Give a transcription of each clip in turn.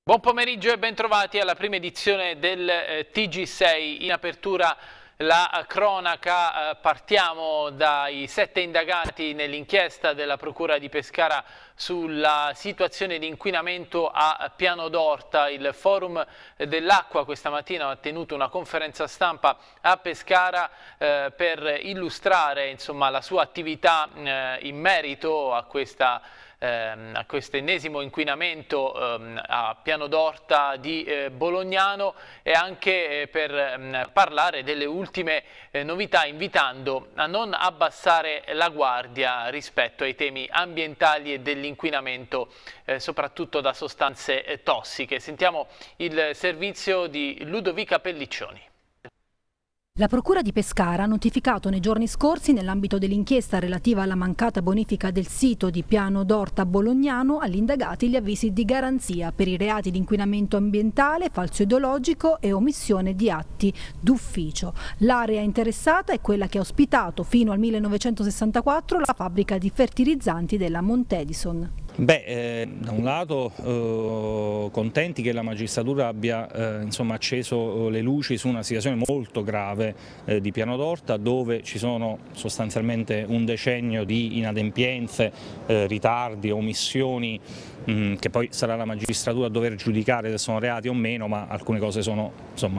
Buon pomeriggio e bentrovati alla prima edizione del TG6. In apertura la cronaca, partiamo dai 7 indagati nell'inchiesta della Procura di Pescara sulla situazione di inquinamento a Piano d'Orta. Il Forum dell'Acqua questa mattina ha tenuto una conferenza stampa a Pescara per illustrare la sua attività in merito a questo ennesimo inquinamento a Piano d'Orta di Bolognano e anche per parlare delle ultime novità, invitando a non abbassare la guardia rispetto ai temi ambientali e dell'inquinamento soprattutto da sostanze tossiche. Sentiamo il servizio di Ludovica Pelliccioni. La Procura di Pescara ha notificato nei giorni scorsi, nell'ambito dell'inchiesta relativa alla mancata bonifica del sito di Piano d'Orta Bolognano, agli indagati gli avvisi di garanzia per i reati di inquinamento ambientale, falso ideologico e omissione di atti d'ufficio. L'area interessata è quella che ha ospitato fino al 1964 la fabbrica di fertilizzanti della Montedison. Da un lato contenti che la magistratura abbia acceso le luci su una situazione molto grave di Piano d'Orta, dove ci sono sostanzialmente un decennio di inadempienze, ritardi, omissioni, che poi sarà la magistratura a dover giudicare se sono reati o meno, ma alcune cose sono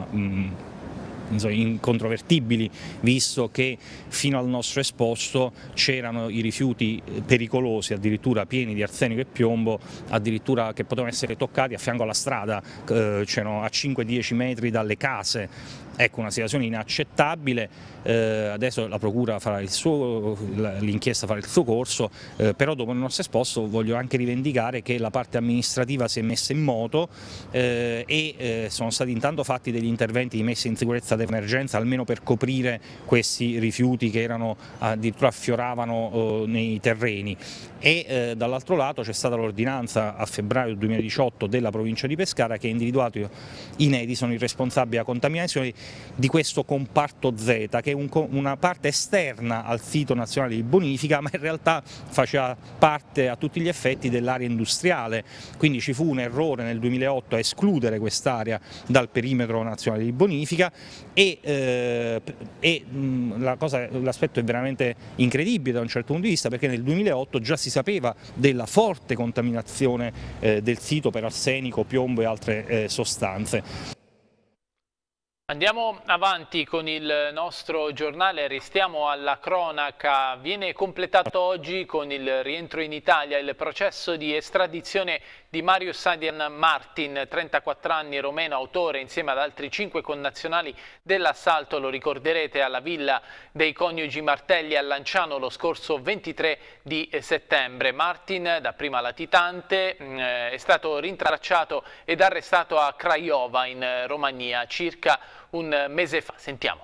incontrovertibili, visto che fino al nostro esposto c'erano i rifiuti pericolosi, addirittura pieni di arsenico e piombo, addirittura che potevano essere toccati a fianco alla strada, c'erano a 5-10 metri dalle case. Ecco, una situazione inaccettabile. Adesso la Procura farà l'inchiesta farà il suo corso, però dopo il nostro esposto voglio anche rivendicare che la parte amministrativa si è messa in moto e sono stati intanto fatti degli interventi di messa in sicurezza d'emergenza, almeno per coprire questi rifiuti che addirittura affioravano nei terreni. E dall'altro lato c'è stata l'ordinanza a febbraio 2018 della provincia di Pescara che ha individuato in Edison il responsabile della contaminazione di questo comparto Z, che è una parte esterna al sito nazionale di bonifica, ma in realtà faceva parte a tutti gli effetti dell'area industriale, quindi ci fu un errore nel 2008 a escludere quest'area dal perimetro nazionale di bonifica l'aspetto è veramente incredibile da un certo punto di vista, perché nel 2008 già si sapeva della forte contaminazione del sito per arsenico, piombo e altre sostanze. Andiamo avanti con il nostro giornale, restiamo alla cronaca. Viene completato oggi con il rientro in Italia il processo di estradizione di Marius Adrian Martin, 34 anni, romeno, autore insieme ad altri 5 connazionali dell'assalto, lo ricorderete, alla villa dei coniugi Martelli a Lanciano lo scorso 23 di settembre. Martin, dapprima latitante, è stato rintracciato ed arrestato a Craiova in Romania circa un mese fa. Sentiamo.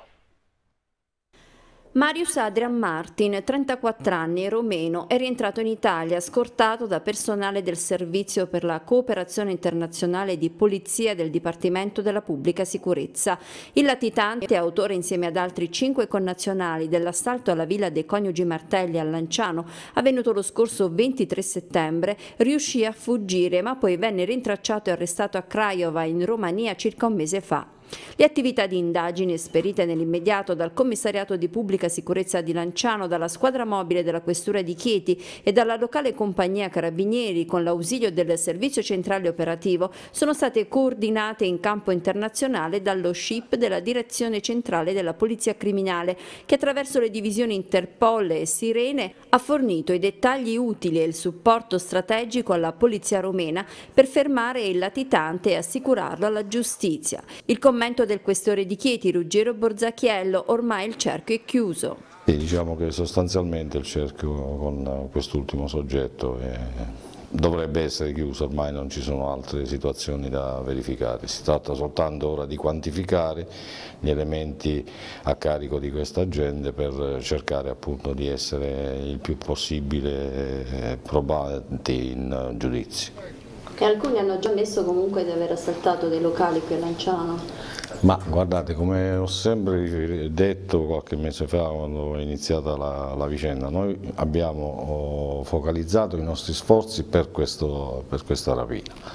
Marius Adrian Martin, 34 anni, romeno, è rientrato in Italia scortato da personale del Servizio per la Cooperazione Internazionale di Polizia del Dipartimento della Pubblica Sicurezza. Il latitante, autore insieme ad altri 5 connazionali dell'assalto alla villa dei coniugi Martelli a Lanciano, avvenuto lo scorso 23 settembre, riuscì a fuggire, ma poi venne rintracciato e arrestato a Craiova in Romania circa un mese fa. Le attività di indagine esperite nell'immediato dal Commissariato di Pubblica Sicurezza di Lanciano, dalla squadra mobile della Questura di Chieti e dalla locale compagnia Carabinieri con l'ausilio del Servizio Centrale Operativo sono state coordinate in campo internazionale dallo SCIP della Direzione Centrale della Polizia Criminale, che attraverso le divisioni Interpol e Sirene ha fornito i dettagli utili e il supporto strategico alla Polizia romena per fermare il latitante e assicurarlo alla giustizia. Il commento del questore di Chieti, Ruggero Borzacchiello: ormai il cerchio è chiuso. Diciamo che sostanzialmente il cerchio con quest'ultimo soggetto dovrebbe essere chiuso, ormai non ci sono altre situazioni da verificare, si tratta soltanto ora di quantificare gli elementi a carico di questa gente per cercare appunto di essere il più possibile probati in giudizio. E alcuni hanno già ammesso comunque di aver assaltato dei locali qui a Lanciano. Ma guardate, come ho sempre detto qualche mese fa quando è iniziata la vicenda, noi abbiamo focalizzato i nostri sforzi per questa rapina.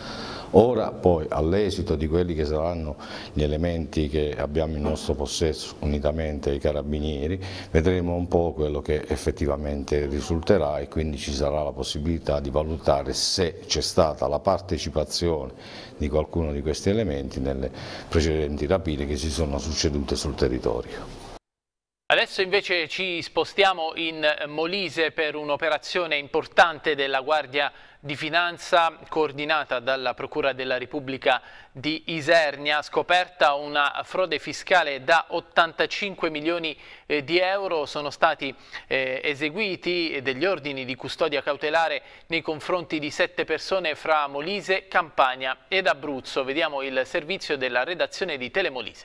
Ora poi all'esito di quelli che saranno gli elementi che abbiamo in nostro possesso unitamente ai carabinieri vedremo un po' quello che effettivamente risulterà e quindi ci sarà la possibilità di valutare se c'è stata la partecipazione di qualcuno di questi elementi nelle precedenti rapine che si sono succedute sul territorio. Adesso invece ci spostiamo in Molise per un'operazione importante della Guardia di Finanza coordinata dalla Procura della Repubblica di Isernia. Scoperta una frode fiscale da 85 milioni di euro, sono stati eseguiti degli ordini di custodia cautelare nei confronti di 7 persone fra Molise, Campania ed Abruzzo. Vediamo il servizio della redazione di Telemolise.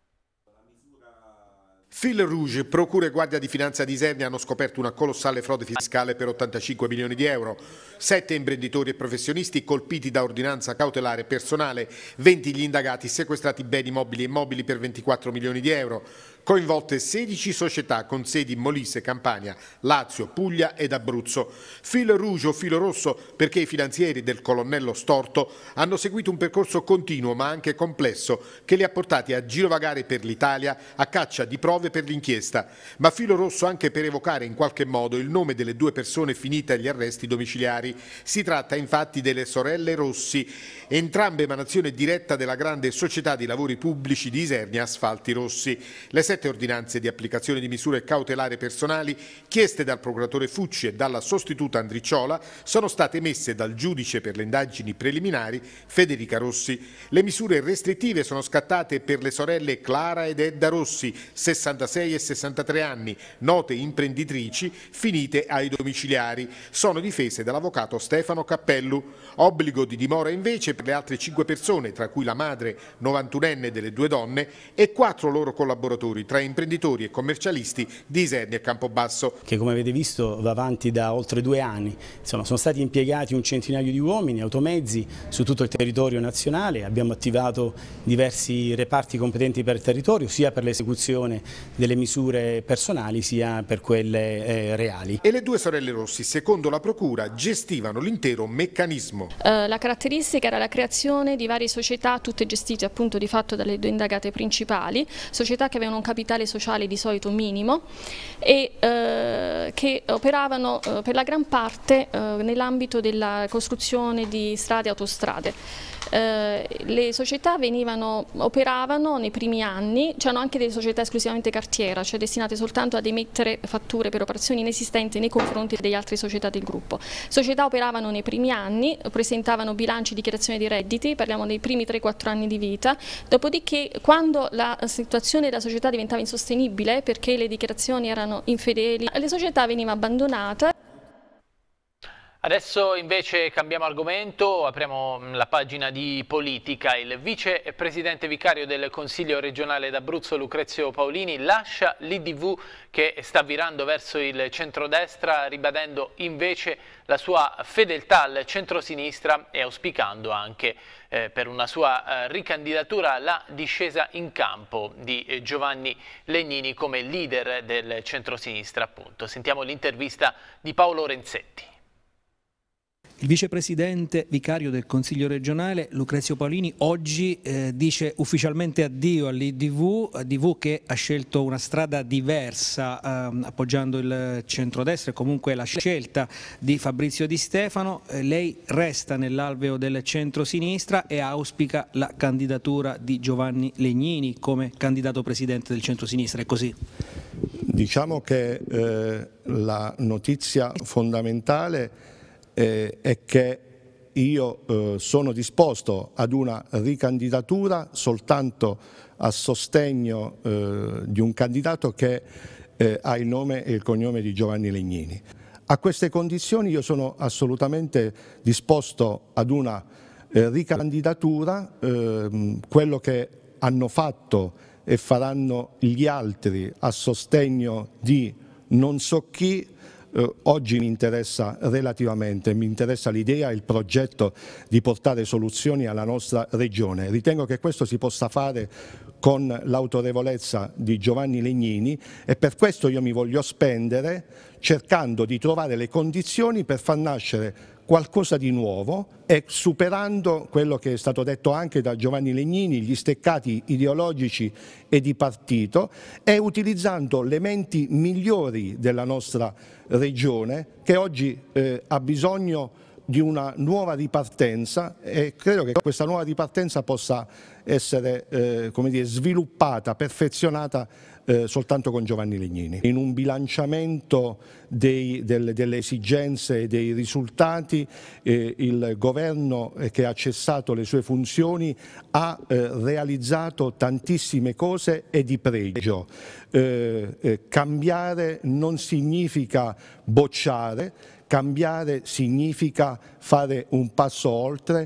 Fil Rouge, Procura e Guardia di Finanza di Isernia hanno scoperto una colossale frode fiscale per 85 milioni di euro. 7 imprenditori e professionisti colpiti da ordinanza cautelare personale, 20 gli indagati, sequestrati beni mobili e immobili per 24 milioni di euro. Coinvolte 16 società con sedi in Molise, Campania, Lazio, Puglia ed Abruzzo. Fil Rouge o filo rosso perché i finanzieri del colonnello Storto hanno seguito un percorso continuo ma anche complesso che li ha portati a girovagare per l'Italia a caccia di prove per l'inchiesta, ma filo rosso anche per evocare in qualche modo il nome delle 2 persone finite agli arresti domiciliari. Si tratta infatti delle sorelle Rossi, entrambe emanazione diretta della grande società di lavori pubblici di Isernia Asfalti Rossi. Le 7 ordinanze di applicazione di misure cautelari personali chieste dal procuratore Fucci e dalla sostituta Andricciola sono state emesse dal giudice per le indagini preliminari Federica Rossi. Le misure restrittive sono scattate per le sorelle Clara ed Edda Rossi, 66 e 63 anni, note imprenditrici finite ai domiciliari. Sono difese dall'avvocato Stefano Cappellu. Obbligo di dimora invece per le altre 5 persone, tra cui la madre 91enne delle 2 donne e 4 loro collaboratori tra imprenditori e commercialisti di Isernia e Campobasso. Che come avete visto va avanti da oltre 2 anni. Insomma, sono stati impiegati un centinaio di uomini, automezzi su tutto il territorio nazionale, abbiamo attivato diversi reparti competenti per il territorio sia per l'esecuzione delle misure personali sia per quelle reali. E le 2 sorelle Rossi, secondo la Procura, gestivano l'intero meccanismo. La caratteristica era la creazione di varie società, tutte gestite appunto di fatto dalle 2 indagate principali, società che avevano un capitale sociale di solito minimo e che operavano per la gran parte nell'ambito della costruzione di strade e autostrade. Le società operavano nei primi anni, c'erano anche delle società esclusivamente cartiera, cioè destinate soltanto ad emettere fatture per operazioni inesistenti nei confronti delle altre società del gruppo. Società operavano nei primi anni, presentavano bilanci, dichiarazioni di redditi, parliamo dei primi 3-4 anni di vita, dopodiché quando la situazione della società diventava insostenibile perché le dichiarazioni erano infedeli, le società venivano abbandonate. Adesso invece cambiamo argomento, apriamo la pagina di politica. Il vicepresidente vicario del Consiglio regionale d'Abruzzo Lucrezio Paolini lascia l'IDV che sta virando verso il centrodestra, ribadendo invece la sua fedeltà al centrosinistra e auspicando anche per una sua ricandidatura la discesa in campo di Giovanni Legnini come leader del centrosinistra, appunto. Sentiamo l'intervista di Paolo Renzetti. Il vicepresidente vicario del Consiglio regionale Lucrezio Paolini oggi dice ufficialmente addio all'IDV che ha scelto una strada diversa appoggiando il centrodestra e comunque la scelta di Fabrizio Di Stefano. Lei resta nell'alveo del centrosinistra e auspica la candidatura di Giovanni Legnini come candidato presidente del centrosinistra, è così? Diciamo che la notizia fondamentale è che io sono disposto ad una ricandidatura soltanto a sostegno di un candidato che ha il nome e il cognome di Giovanni Legnini. A queste condizioni io sono assolutamente disposto ad una ricandidatura, quello che hanno fatto e faranno gli altri a sostegno di non so chi. Oggi mi interessa relativamente, mi interessa l'idea e il progetto di portare soluzioni alla nostra regione. Ritengo che questo si possa fare con l'autorevolezza di Giovanni Legnini e per questo io mi voglio spendere cercando di trovare le condizioni per far nascere qualcosa di nuovo e superando quello che è stato detto anche da Giovanni Legnini, gli steccati ideologici e di partito, e utilizzando elementi migliori della nostra regione che oggi ha bisogno di una nuova ripartenza, e credo che questa nuova ripartenza possa essere come dire, sviluppata, perfezionata soltanto con Giovanni Legnini. In un bilanciamento delle esigenze e dei risultati, il governo che ha cessato le sue funzioni ha realizzato tantissime cose e di pregio. Cambiare non significa bocciare, cambiare significa fare un passo oltre.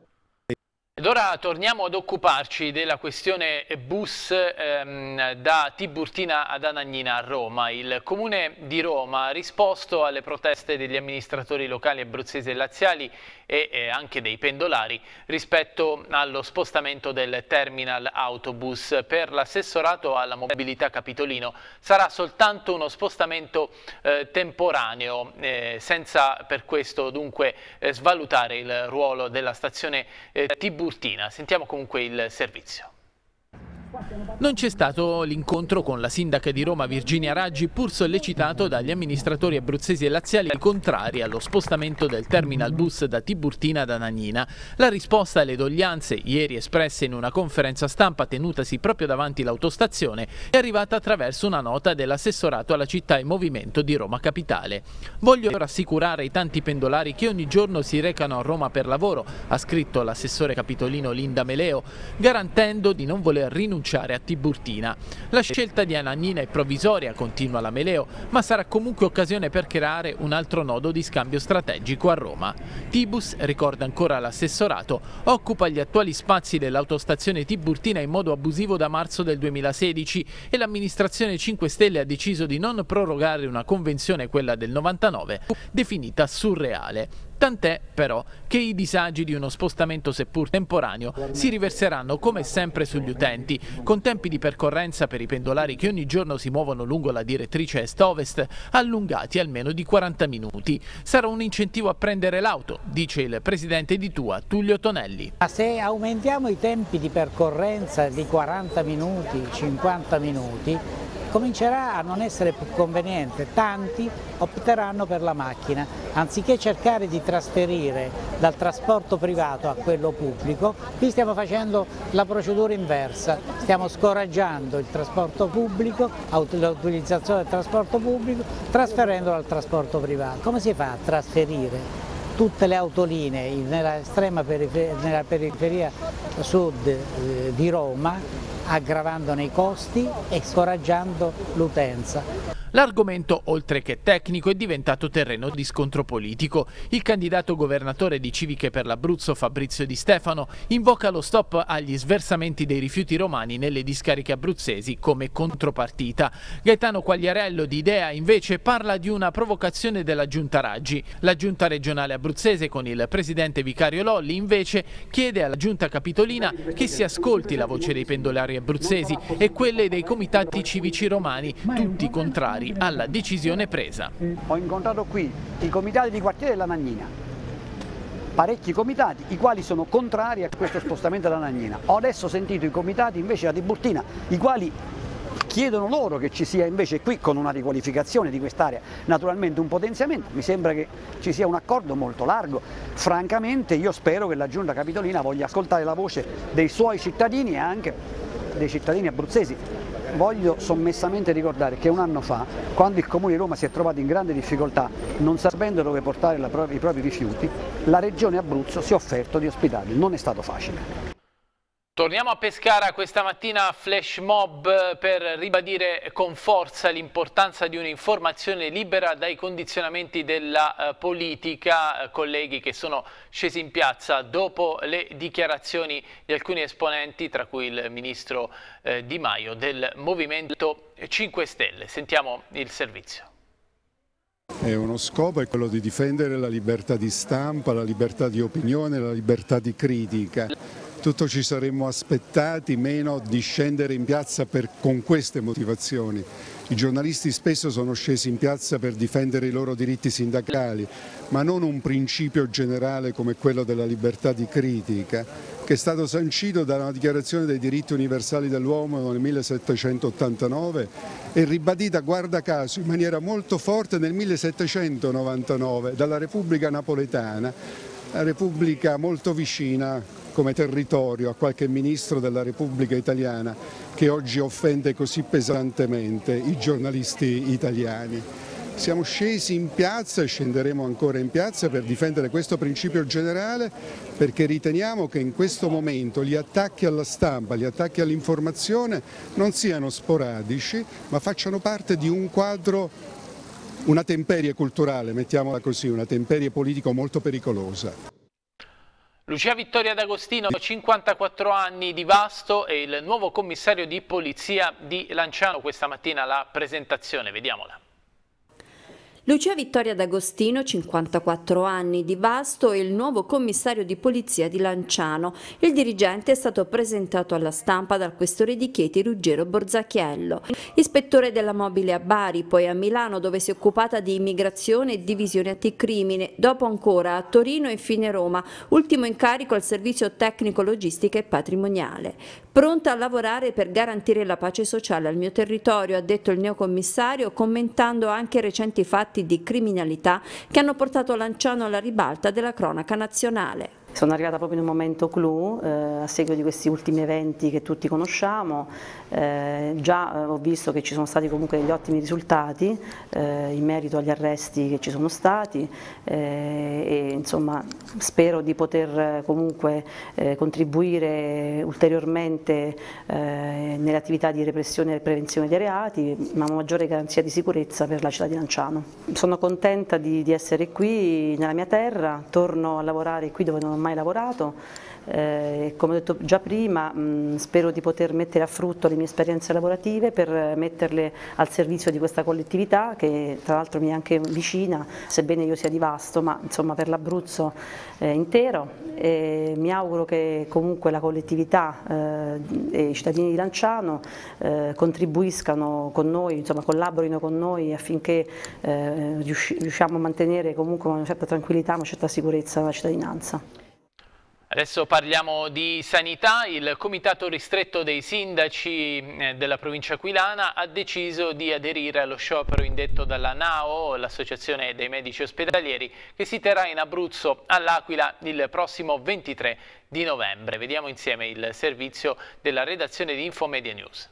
Ed ora torniamo ad occuparci della questione bus da Tiburtina ad Anagnina a Roma. Il Comune di Roma ha risposto alle proteste degli amministratori locali abruzzesi e laziali e anche dei pendolari rispetto allo spostamento del terminal autobus. Per l'assessorato alla mobilità capitolino sarà soltanto uno spostamento temporaneo, senza per questo dunque svalutare il ruolo della stazione Tiburtina. Sentiamo comunque il servizio. Non c'è stato l'incontro con la sindaca di Roma Virginia Raggi, pur sollecitato dagli amministratori abruzzesi e laziali contrari allo spostamento del terminal bus da Tiburtina ad Anagnina. La risposta alle doglianze, ieri espresse in una conferenza stampa tenutasi proprio davanti l'autostazione, è arrivata attraverso una nota dell'assessorato alla città e movimento di Roma Capitale. Voglio rassicurare i tanti pendolari che ogni giorno si recano a Roma per lavoro, ha scritto l'assessore capitolino Linda Meleo, garantendo di non voler rinunciare a Tiburtina. La scelta di Anagnina è provvisoria, continua la Meleo, ma sarà comunque occasione per creare un altro nodo di scambio strategico a Roma. Tibus, ricorda ancora l'assessorato, occupa gli attuali spazi dell'autostazione Tiburtina in modo abusivo da marzo del 2016 e l'amministrazione 5 Stelle ha deciso di non prorogare una convenzione, quella del 99, definita surreale. Tant'è però che i disagi di uno spostamento seppur temporaneo si riverseranno come sempre sugli utenti, con tempi di percorrenza per i pendolari che ogni giorno si muovono lungo la direttrice est-ovest allungati almeno di 40 minuti. Sarà un incentivo a prendere l'auto, dice il presidente di TUA, Tullio Tonelli. Se aumentiamo i tempi di percorrenza di 40 minuti, 50 minuti, comincerà a non essere più conveniente, tanti opteranno per la macchina, anziché cercare di trasferire dal trasporto privato a quello pubblico. Qui stiamo facendo la procedura inversa, stiamo scoraggiando il trasporto pubblico, l'utilizzazione del trasporto pubblico, trasferendolo al trasporto privato. Come si fa a trasferire tutte le autolinee nella periferia sud di Roma, aggravandone i costi e scoraggiando l'utenza? L'argomento, oltre che tecnico, è diventato terreno di scontro politico. Il candidato governatore di Civiche per l'Abruzzo, Fabrizio Di Stefano, invoca lo stop agli sversamenti dei rifiuti romani nelle discariche abruzzesi come contropartita. Gaetano Quagliarello di Idea invece parla di una provocazione della Giunta Raggi. La Giunta regionale abruzzese, con il presidente vicario Lolli, invece chiede alla Giunta capitolina che si ascolti la voce dei pendolari abruzzesi e quelle dei comitati civici romani, tutti contrari alla decisione presa. Ho incontrato qui i comitati di quartiere dell'Anagnina, parecchi comitati, i quali sono contrari a questo spostamento dell'Anagnina. Ho adesso sentito i comitati invece da Tiburtina, i quali chiedono loro che ci sia invece qui, con una riqualificazione di quest'area, naturalmente un potenziamento. Mi sembra che ci sia un accordo molto largo. Francamente io spero che la Giunta capitolina voglia ascoltare la voce dei suoi cittadini e anche dei cittadini abruzzesi. Voglio sommessamente ricordare che un anno fa, quando il Comune di Roma si è trovato in grande difficoltà, non sapendo dove portare i propri rifiuti, la Regione Abruzzo si è offerto di ospitarli. Non è stato facile. Torniamo a Pescara questa mattina, flash mob per ribadire con forza l'importanza di un'informazione libera dai condizionamenti della politica. Colleghi che sono scesi in piazza dopo le dichiarazioni di alcuni esponenti, tra cui il ministro Di Maio del Movimento 5 Stelle. Sentiamo il servizio. Uno scopo è quello di difendere la libertà di stampa, la libertà di opinione, la libertà di critica. Tutto ci saremmo aspettati, meno di scendere in piazza con queste motivazioni. I giornalisti spesso sono scesi in piazza per difendere i loro diritti sindacali, ma non un principio generale come quello della libertà di critica, che è stato sancito dalla Dichiarazione dei diritti universali dell'uomo nel 1789 e ribadita, guarda caso, in maniera molto forte nel 1799 dalla Repubblica Napoletana, la Repubblica molto vicina come territorio a qualche ministro della Repubblica Italiana che oggi offende così pesantemente i giornalisti italiani. Siamo scesi in piazza e scenderemo ancora in piazza per difendere questo principio generale, perché riteniamo che in questo momento gli attacchi alla stampa, gli attacchi all'informazione non siano sporadici, ma facciano parte di un quadro, una temperie culturale, mettiamola così, una temperie politico molto pericolosa. Lucia Vittoria D'Agostino, 54 anni, di Vasto, e il nuovo commissario di polizia di Lanciano. Questa mattina la presentazione, vediamola. Lucia Vittoria D'Agostino, 54 anni, di Vasto, è il nuovo commissario di polizia di Lanciano. Il dirigente è stato presentato alla stampa dal questore di Chieti Ruggero Borzacchiello. Ispettore della mobile a Bari, poi a Milano, dove si è occupata di immigrazione e divisione anticrimine, dopo ancora a Torino e infine Roma, ultimo incarico al servizio tecnico, logistica e patrimoniale. Pronta a lavorare per garantire la pace sociale al mio territorio, ha detto il neocommissario, commentando anche recenti fatti di criminalità che hanno portato Lanciano alla ribalta della cronaca nazionale. Sono arrivata proprio in un momento clou a seguito di questi ultimi eventi che tutti conosciamo. Già ho visto che ci sono stati comunque degli ottimi risultati in merito agli arresti che ci sono stati e insomma spero di poter comunque contribuire ulteriormente nelle attività di repressione e prevenzione dei reati, ma una maggiore garanzia di sicurezza per la città di Lanciano. Sono contenta di essere qui nella mia terra, torno a lavorare qui dove non ho mai lavorato. Come ho detto già prima, spero di poter mettere a frutto le mie esperienze lavorative per metterle al servizio di questa collettività che tra l'altro mi è anche vicina, sebbene io sia di Vasto, ma insomma per l'Abruzzo intero. Mi auguro che comunque la collettività e i cittadini di Lanciano contribuiscano con noi, insomma collaborino con noi affinché riusciamo a mantenere comunque una certa tranquillità, una certa sicurezza nella cittadinanza. Adesso parliamo di sanità. Il comitato ristretto dei sindaci della provincia aquilana ha deciso di aderire allo sciopero indetto dalla NAO, l'Associazione dei Medici Ospedalieri, che si terrà in Abruzzo all'Aquila il prossimo 23 di novembre. Vediamo insieme il servizio della redazione di Infomedia News.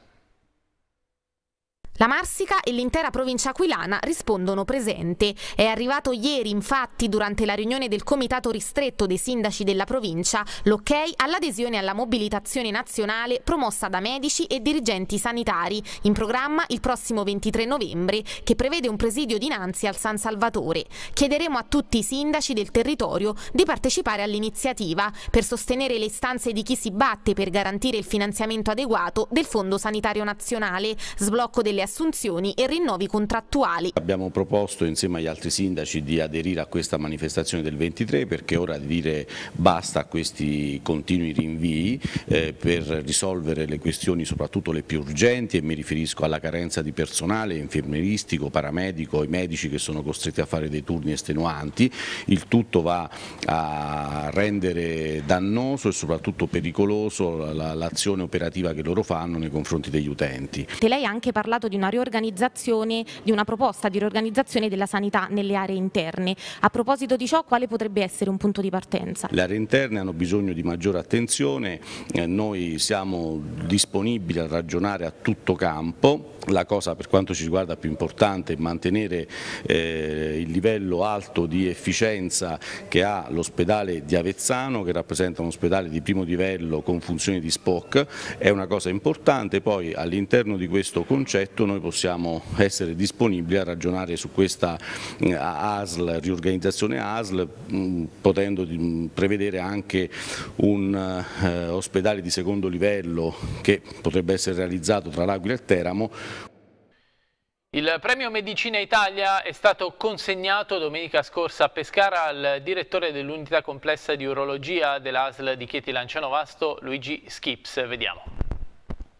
La Marsica e l'intera provincia aquilana rispondono presente. È arrivato ieri, infatti, durante la riunione del comitato ristretto dei sindaci della provincia, l'ok all'adesione alla mobilitazione nazionale promossa da medici e dirigenti sanitari, in programma il prossimo 23 novembre, che prevede un presidio dinanzi al San Salvatore. Chiederemo a tutti i sindaci del territorio di partecipare all'iniziativa per sostenere le istanze di chi si batte per garantire il finanziamento adeguato del Fondo Sanitario Nazionale, sblocco delle assunzioni e rinnovi contrattuali. Abbiamo proposto insieme agli altri sindaci di aderire a questa manifestazione del 23 perché è ora di dire basta a questi continui rinvii per risolvere le questioni soprattutto le più urgenti, e mi riferisco alla carenza di personale infermieristico, paramedico e medici che sono costretti a fare dei turni estenuanti. Il tutto va a rendere dannoso e soprattutto pericoloso l'azione operativa che loro fanno nei confronti degli utenti. Lei ha anche parlato di una riorganizzazione, di una proposta di riorganizzazione della sanità nelle aree interne. A proposito di ciò, quale potrebbe essere un punto di partenza? Le aree interne hanno bisogno di maggiore attenzione, noi siamo disponibili a ragionare a tutto campo. La cosa per quanto ci riguarda più importante è mantenere il livello alto di efficienza che ha l'ospedale di Avezzano, che rappresenta un ospedale di primo livello con funzioni di SPOC, è una cosa importante. Poi all'interno di questo concetto noi possiamo essere disponibili a ragionare su questa ASL, riorganizzazione ASL, potendo prevedere anche un ospedale di secondo livello che potrebbe essere realizzato tra l'Aquila e il Teramo. Il premio Medicina Italia è stato consegnato domenica scorsa a Pescara al direttore dell'unità complessa di urologia dell'ASL di Chieti Lanciano Vasto, Luigi Schips. Vediamo.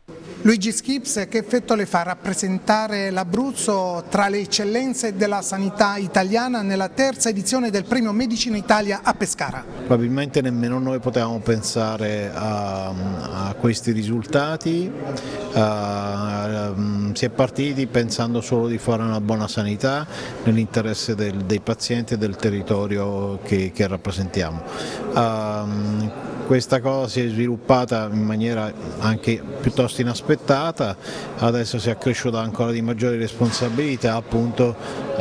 Luigi Schips, che effetto le fa rappresentare l'Abruzzo tra le eccellenze della sanità italiana nella terza edizione del Premio Medicina Italia a Pescara? Probabilmente nemmeno noi potevamo pensare a questi risultati, si è partiti pensando solo di fare una buona sanità nell'interesse dei pazienti e del territorio che rappresentiamo. Questa cosa si è sviluppata in maniera anche piuttosto inaspettata, adesso si è accresciuta ancora di maggiori responsabilità appunto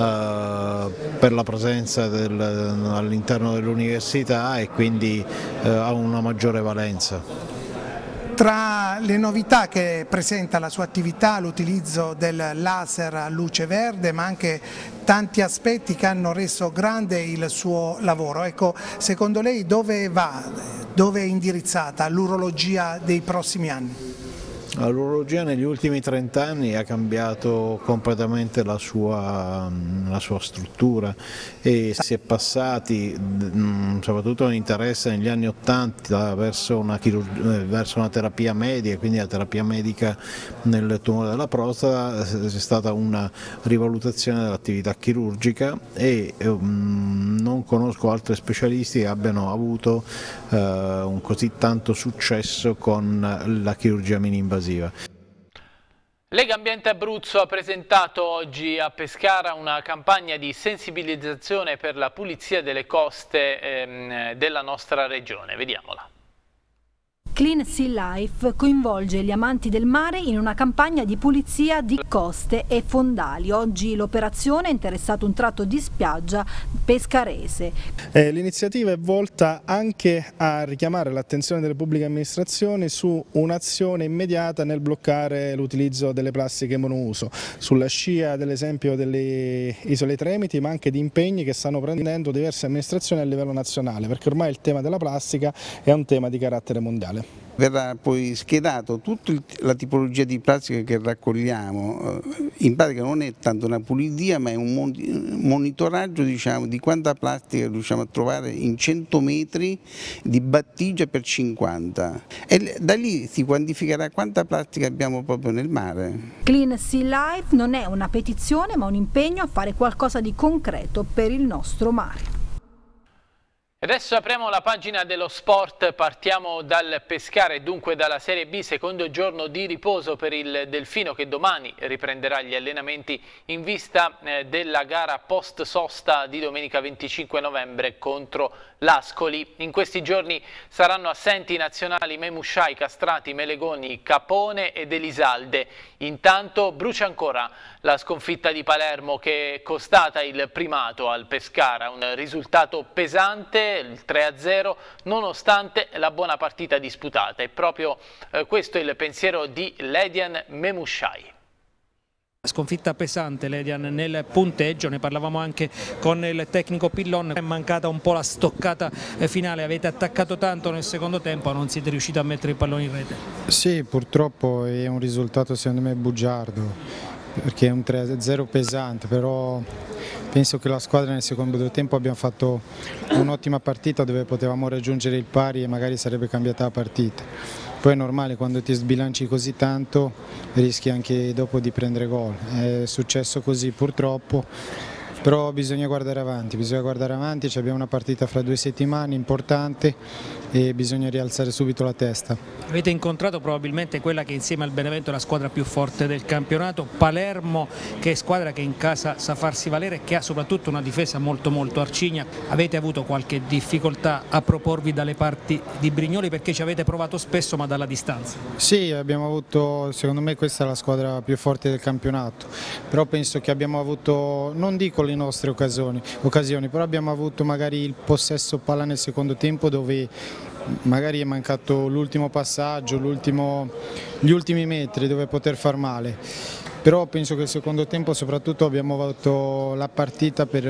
per la presenza all'interno dell'università e quindi ha una maggiore valenza. Tra le novità che presenta la sua attività l'utilizzo del laser a luce verde, ma anche tanti aspetti che hanno reso grande il suo lavoro. Ecco, secondo lei dove va, dove è indirizzata l'urologia dei prossimi anni? L'urologia negli ultimi 30 anni ha cambiato completamente la sua struttura e si è passati, soprattutto l'interesse negli anni 80 verso una terapia medica, quindi la terapia medica nel tumore della prostata, è stata una rivalutazione dell'attività chirurgica e non conosco altri specialisti che abbiano avuto un così tanto successo con la chirurgia mini-invasiva. Lega Ambiente Abruzzo ha presentato oggi a Pescara una campagna di sensibilizzazione per la pulizia delle coste della nostra regione. Vediamola. Clean Sea Life coinvolge gli amanti del mare in una campagna di pulizia di coste e fondali. Oggi l'operazione ha interessato un tratto di spiaggia pescarese. L'iniziativa è volta anche a richiamare l'attenzione delle pubbliche amministrazioni su un'azione immediata nel bloccare l'utilizzo delle plastiche monouso, sulla scia dell'esempio delle Isole Tremiti, ma anche di impegni che stanno prendendo diverse amministrazioni a livello nazionale, perché ormai il tema della plastica è un tema di carattere mondiale. Verrà poi schedato tutta la tipologia di plastica che raccogliamo, in pratica non è tanto una pulizia ma è un monitoraggio, diciamo, di quanta plastica riusciamo a trovare in 100 metri di battigia per 50 e da lì si quantificherà quanta plastica abbiamo proprio nel mare. Clean Sea Life non è una petizione ma un impegno a fare qualcosa di concreto per il nostro mare. Adesso apriamo la pagina dello sport, partiamo dal Pescara e dunque dalla Serie B, secondo giorno di riposo per il Delfino che domani riprenderà gli allenamenti in vista della gara post sosta di domenica 25 novembre contro l'Ascoli. In questi giorni saranno assenti i nazionali Memushai, Castrati, Melegoni, Capone ed Elisalde. Intanto brucia ancora la sconfitta di Palermo che è costata il primato al Pescara, un risultato pesante, il 3-0, nonostante la buona partita disputata. È proprio questo il pensiero di Ledian Memushai. Sconfitta pesante Ledian nel punteggio, ne parlavamo anche con il tecnico Pillon, è mancata un po' la stoccata finale, avete attaccato tanto nel secondo tempo, non siete riusciti a mettere il pallone in rete. Sì, purtroppo è un risultato secondo me bugiardo, perché è un 3-0 pesante, però penso che la squadra nel secondo tempo abbia fatto un'ottima partita dove potevamo raggiungere il pari e magari sarebbe cambiata la partita. Poi è normale, quando ti sbilanci così tanto rischi anche dopo di prendere gol, è successo così purtroppo, però bisogna guardare avanti, abbiamo una partita fra 2 settimane importante e bisogna rialzare subito la testa. Avete incontrato probabilmente quella che insieme al Benevento è la squadra più forte del campionato, Palermo, che è squadra che in casa sa farsi valere e che ha soprattutto una difesa molto arcigna. Avete avuto qualche difficoltà a proporvi dalle parti di Brignoli perché ci avete provato spesso ma dalla distanza? Sì, abbiamo avuto, secondo me questa è la squadra più forte del campionato, però penso che abbiamo avuto, non dico le nostre occasioni, però abbiamo avuto magari il possesso palla nel secondo tempo dove magari è mancato l'ultimo passaggio, gli ultimi metri dove poter far male. Però penso che il secondo tempo soprattutto abbiamo avuto la partita per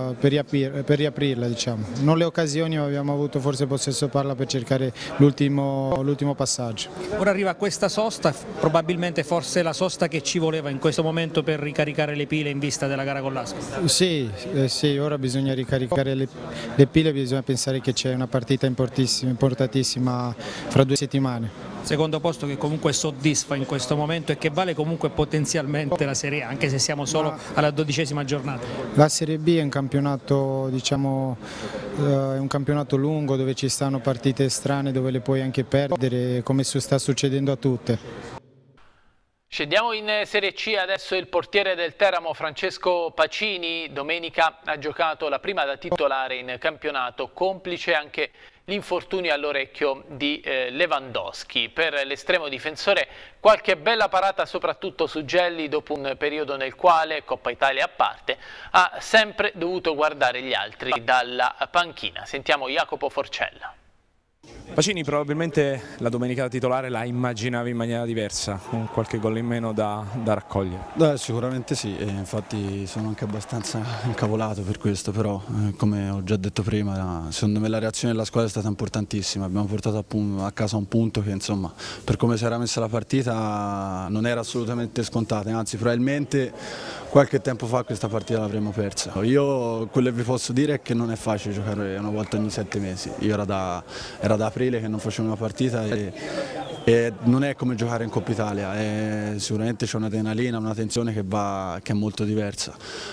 riaprirla, diciamo. Non le occasioni, ma abbiamo avuto forse possesso palla per cercare l'ultimo passaggio. Ora arriva questa sosta, probabilmente forse la sosta che ci voleva in questo momento per ricaricare le pile in vista della gara con l'Ascoli. Sì, ora bisogna ricaricare le pile, bisogna pensare che c'è una partita importantissima fra 2 settimane. secondo posto che comunque soddisfa in questo momento e che vale comunque potenzialmente la Serie A, anche se siamo solo alla 12ª giornata. La Serie B è un campionato, diciamo, è un campionato lungo dove ci stanno partite strane, dove le puoi anche perdere, come sta succedendo a tutte. Scendiamo in Serie C, adesso il portiere del Teramo Francesco Pacini domenica ha giocato la prima da titolare in campionato, complice anche l'infortunio all'orecchio di Lewandowski. Per l'estremo difensore qualche bella parata soprattutto su Gelli dopo un periodo nel quale, Coppa Italia a parte, ha sempre dovuto guardare gli altri dalla panchina. Sentiamo Jacopo Forcella. Pacini, probabilmente la domenica titolare la immaginavi in maniera diversa, con qualche gol in meno da raccogliere? Sicuramente sì, infatti sono anche abbastanza incavolato per questo, però come ho già detto prima, secondo me la reazione della squadra è stata importantissima, abbiamo portato a casa un punto che, insomma, per come si era messa la partita non era assolutamente scontata, anzi probabilmente qualche tempo fa questa partita l'avremmo persa. Io quello che vi posso dire è che non è facile giocare una volta ogni 7 mesi, io era da aprile che non facevo una partita e non è come giocare in Coppa Italia, sicuramente c'è un'adrenalina, una tensione che è molto diversa,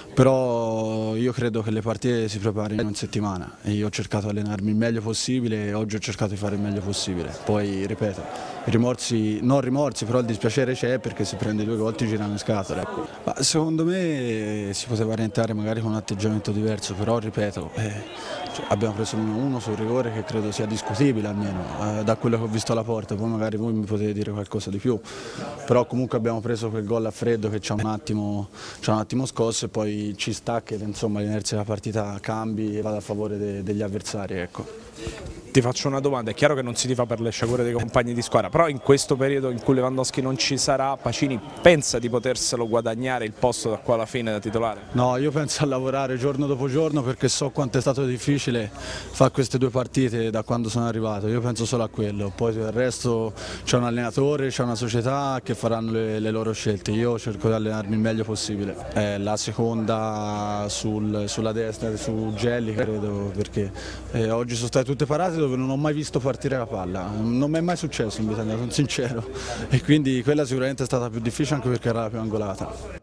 però io credo che le partite si preparino in settimana e io ho cercato di allenarmi il meglio possibile e oggi ho cercato di fare il meglio possibile, poi ripeto, non rimorsi, però il dispiacere c'è perché se prende 2 gol ti girano in scatola. Ma secondo me si poteva rientrare magari con un atteggiamento diverso, però ripeto, abbiamo preso l'1-1 sul rigore che credo sia discutibile almeno, da quello che ho visto alla porta, poi magari voi mi potete dire qualcosa di più, però comunque abbiamo preso quel gol a freddo che ci ha un attimo scosso e poi ci sta che insomma l'inerzia della partita cambi e vada a favore degli avversari. Ecco. Ti faccio una domanda, è chiaro che non si tifa per le sciagure dei compagni di squadra, però in questo periodo in cui Lewandowski non ci sarà, Pacini pensa di poterselo guadagnare il posto da qua alla fine da titolare? No, io penso a lavorare giorno dopo giorno perché so quanto è stato difficile fare queste 2 partite da quando sono arrivato, io penso solo a quello, poi del resto c'è un allenatore, c'è una società che faranno le loro scelte, io cerco di allenarmi il meglio possibile. La seconda sulla destra, su Gelli credo, perché oggi sono state tutte parate dove non ho mai visto partire la palla, non mi è mai successo in Italia, sono sincero, e quindi quella sicuramente è stata più difficile anche perché era la più angolata.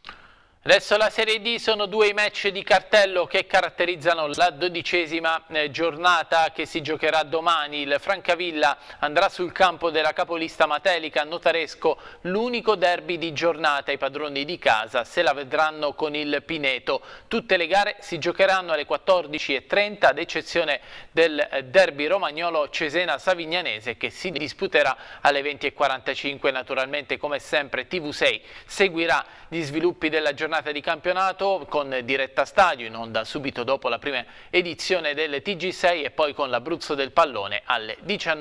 Adesso la Serie D, sono 2 i match di cartello che caratterizzano la 12ª giornata che si giocherà domani. Il Francavilla andrà sul campo della capolista Matelica, Notaresco, l'unico derby di giornata. I padroni di casa se la vedranno con il Pineto. Tutte le gare si giocheranno alle 14:30 ad eccezione del derby romagnolo Cesena-Savignanese che si disputerà alle 20:45. Naturalmente, come sempre, TV6 seguirà gli sviluppi della giornata di campionato con diretta stadio in onda subito dopo la prima edizione del TG6 e poi con l'Abruzzo del Pallone alle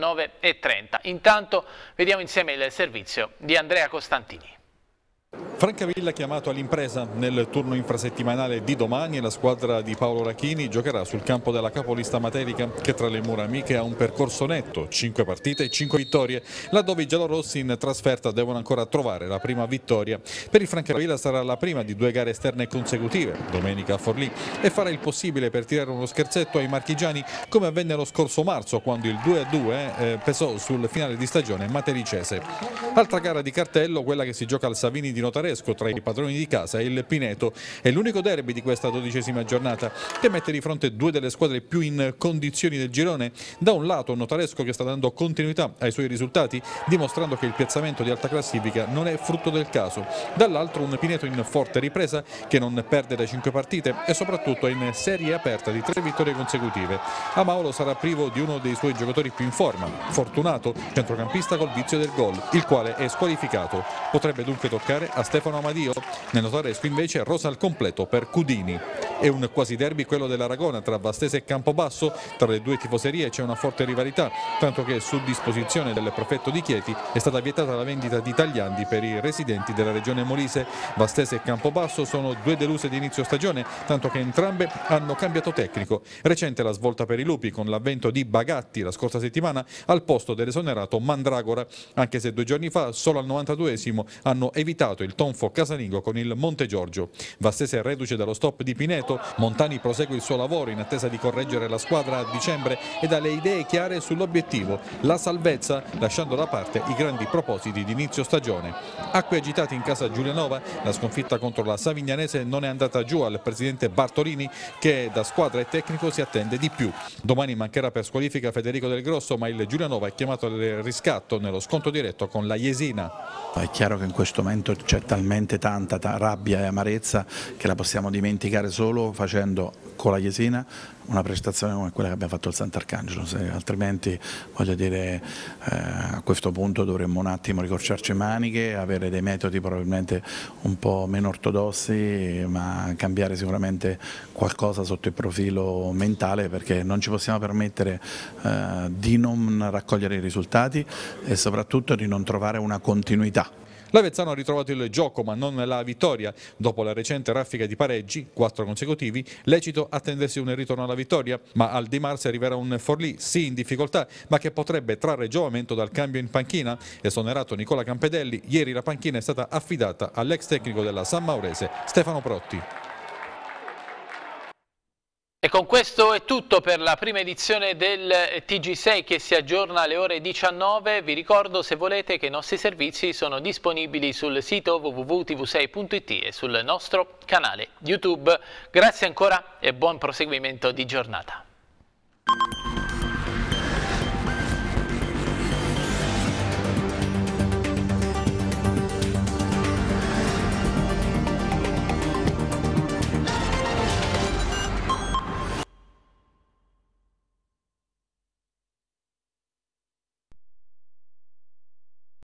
19:30. Intanto vediamo insieme il servizio di Andrea Costantini. Francavilla chiamato all'impresa nel turno infrasettimanale di domani e la squadra di Paolo Rachini giocherà sul campo della capolista Matelica che tra le mura amiche ha un percorso netto, 5 partite e 5 vittorie, laddove i giallorossi in trasferta devono ancora trovare la prima vittoria. Per il Francavilla sarà la prima di 2 gare esterne consecutive, domenica a Forlì, e farà il possibile per tirare uno scherzetto ai marchigiani come avvenne lo scorso marzo quando il 2-2 pesò sul finale di stagione matelicese. Altra gara di cartello, quella che si gioca al Savini di Notaresco tra i padroni di casa e il Pineto, è l'unico derby di questa 12ª giornata che mette di fronte 2 delle squadre più in condizioni del girone. Da un lato Notaresco che sta dando continuità ai suoi risultati dimostrando che il piazzamento di alta classifica non è frutto del caso, dall'altro un Pineto in forte ripresa che non perde da 5 partite e soprattutto in serie aperta di 3 vittorie consecutive. Amaolo sarà privo di uno dei suoi giocatori più in forma, Fortunato, centrocampista col vizio del gol, il quale è squalificato. Potrebbe dunque toccare a Stefano Amadio. Nel Notaresco invece rosa al completo per Cudini. È un quasi derby quello dell'Aragona tra Vastese e Campobasso. Tra le 2 tifoserie c'è una forte rivalità, tanto che su disposizione del prefetto di Chieti è stata vietata la vendita di tagliandi per i residenti della regione Molise. Vastese e Campobasso sono 2 deluse di inizio stagione, tanto che entrambe hanno cambiato tecnico. Recente la svolta per i lupi con l'avvento di Bagatti la scorsa settimana al posto dell'esonerato Mandragora, anche se 2 giorni fa solo al 92esimo hanno evitato il tondo tonfo casalingo con il Monte Giorgio. Vastese è reduce dallo stop di Pineto, Montani prosegue il suo lavoro in attesa di correggere la squadra a dicembre e ha le idee chiare sull'obiettivo, la salvezza, lasciando da parte i grandi propositi di inizio stagione. Acque agitate in casa Giulianova, la sconfitta contro la Savignanese non è andata giù al presidente Bartolini, che da squadra e tecnico si attende di più. Domani mancherà per squalifica Federico Del Grosso, ma il Giulianova è chiamato al riscatto nello scontro diretto con la Jesina. È chiaro che in questo momento c'è talmente tanta rabbia e amarezza che la possiamo dimenticare solo facendo con la Jesina una prestazione come quella che abbiamo fatto al Sant'Arcangelo, altrimenti voglio dire a questo punto dovremmo un attimo ricorciarci le maniche, avere dei metodi probabilmente un po' meno ortodossi, ma cambiare sicuramente qualcosa sotto il profilo mentale, perché non ci possiamo permettere di non raccogliere i risultati e soprattutto di non trovare una continuità. L'Avezzano ha ritrovato il gioco ma non la vittoria. Dopo la recente raffica di pareggi, 4 consecutivi, lecito attendersi un ritorno alla vittoria, ma al Di Marzi arriverà un Forlì sì in difficoltà ma che potrebbe trarre giovamento dal cambio in panchina. Esonerato Nicola Campedelli, ieri la panchina è stata affidata all'ex tecnico della San Maurese Stefano Protti. E con questo è tutto per la prima edizione del TG6 che si aggiorna alle ore 19. Vi ricordo, se volete, che i nostri servizi sono disponibili sul sito www.tv6.it e sul nostro canale YouTube. Grazie ancora e buon proseguimento di giornata.